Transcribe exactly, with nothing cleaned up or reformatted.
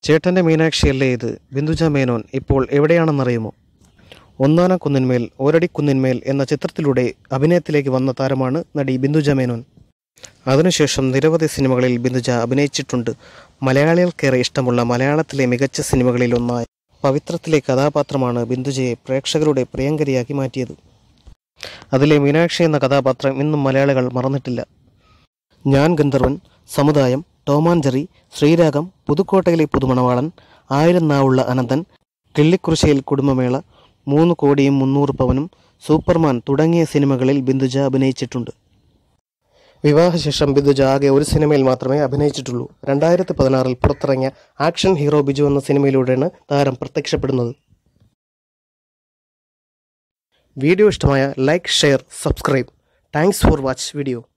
ചേട്ടൻ്റെ മീനാക്ഷിയല്ലേ ഇത്? ബിന്ദുജ മേനോൻ ഇപ്പോൾ എവിടെയാണെന്നറിയുമോ? ഒന്നാന കുന്നിന്മേൽ ഓരടി കുന്നിന്മേൽ എന്ന ചിത്രത്തിലൂടെ അഭിനയത്തിലേക്ക് വന്ന താരമാണ് നടി ബിന്ദുജ മേനോൻ. അതിനുശേഷം നിരവധി സിനിമകളിൽ ബിന്ദുജ അഭിനയിച്ചിട്ടുണ്ട്. മലയാളികൾക്കേറെ ഇഷ്ടമുള്ള മലയാളത്തിലെ മികച്ച സിനിമകളിലൊന്നായ പവിത്രത്തിലെ കഥാപാത്രമാണ് ബിന്ദുജയെ പ്രേക്ഷകരുടെ പ്രിയങ്കരിയാക്കി മാറ്റിയത്. അതിലെ മീനാക്ഷി എന്ന കഥാപാത്രം ഇന്നും മലയാളികൾ മറന്നിട്ടില്ല. ഞാൻ ഗന്ധർവൻ, സമുദായം, ടോമാഞ്ചെറി, ശ്രീരാഗം, പുതുക്കോട്ടയിലെ പുതുമണവാളൻ, ആയിരം നാവുള്ള അനന്തൻ, കിള്ളിക്കുറിശ്ശിയിൽ കുടുംബമേള, മൂന്ന് കോടിയും മുന്നൂറ് പവനും, സൂപ്പർമാൻ തുടങ്ങിയ സിനിമകളിൽ ബിന്ദുജ അഭിനയിച്ചിട്ടുണ്ട്. വിവാഹശേഷം ബിന്ദുജ ആകെ ഒരു സിനിമയിൽ മാത്രമേ അഭിനയിച്ചിട്ടുള്ളൂ. രണ്ടായിരത്തി പതിനാറിൽ പുറത്തിറങ്ങിയ ആക്ഷൻ ഹീറോ ബിജു എന്ന സിനിമയിലൂടെയാണ് താരം പ്രത്യക്ഷപ്പെടുന്നത്. വീഡിയോ ഇഷ്ടമായ like, share, subscribe. Thanks for watch video.